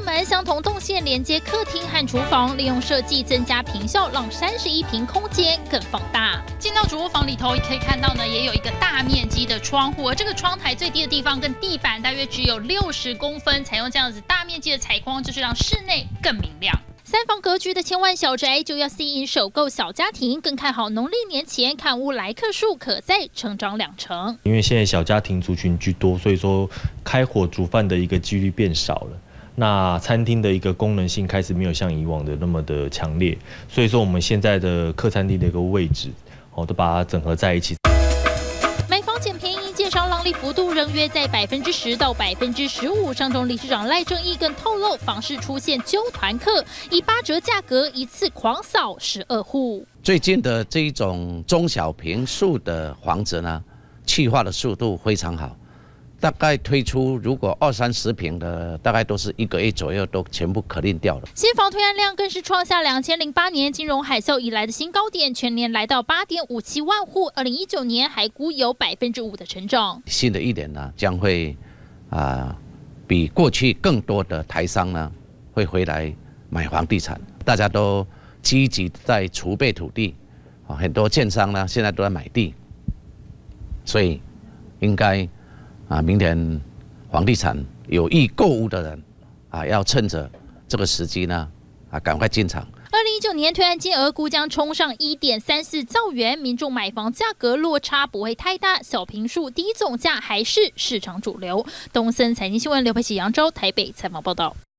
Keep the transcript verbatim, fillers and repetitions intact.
门相同动线连接客厅和厨房，利用设计增加坪效，让三十一坪空间更放大。进到主卧房里头，也可以看到呢，也有一个大面积的窗户，而这个窗台最低的地方跟地板大约只有六十公分，采用这样子大面积的采光，就是让室内更明亮。 三房格局的千万小宅就要吸引首购小家庭，更看好农历年前看屋来客数可再成长两成。 因为现在小家庭族群居多，所以说开火煮饭的一个几率变少了。那餐厅的一个功能性开始没有像以往的那么的强烈，所以说我们现在的客餐厅的一个位置，哦，都把它整合在一起。 买房捡便宜，建商让利幅度仍约在百分之十到百分之十五。上中理事长赖正义更透露，房市出现揪团客，以八折价格一次狂扫十二户。 最近的这一种中小坪数的房子呢，气化的速度非常好，大概推出如果二三十坪的，大概都是一个月左右都全部可定掉了。 新房推案量更是创下两千零八年金融海啸以来的新高点，全年来到八点五七万户，二零一九年还估有百分之五的成长。 新的一年呢，将会啊、呃、比过去更多的台商呢会回来买房地产，大家都积极在储备土地啊，很多建商呢现在都在买地，所以应该。 啊，明年房地产有意购物的人啊，要趁着这个时机呢，啊，赶快进场。 二零一九年推案金额估将冲上一点三四兆元，民众买房价格落差不会太大，小坪数低总价还是市场主流。东森财经新闻刘佩琪、杨昭台北采访报道。